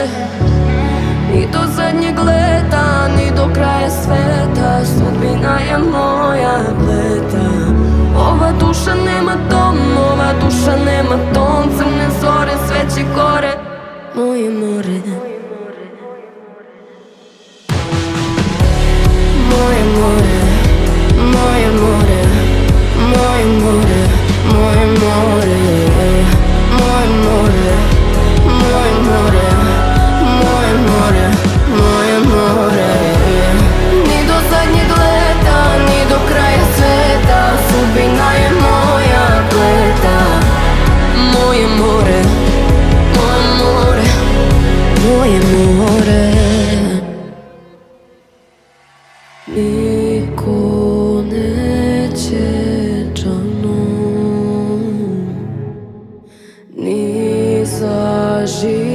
Ni do zadnjeg leta, ni do kraja sveta, sudbina je moja pleta. Ova duša nema dom, ova duša nema ton, crne zore, sve će gore, moje more.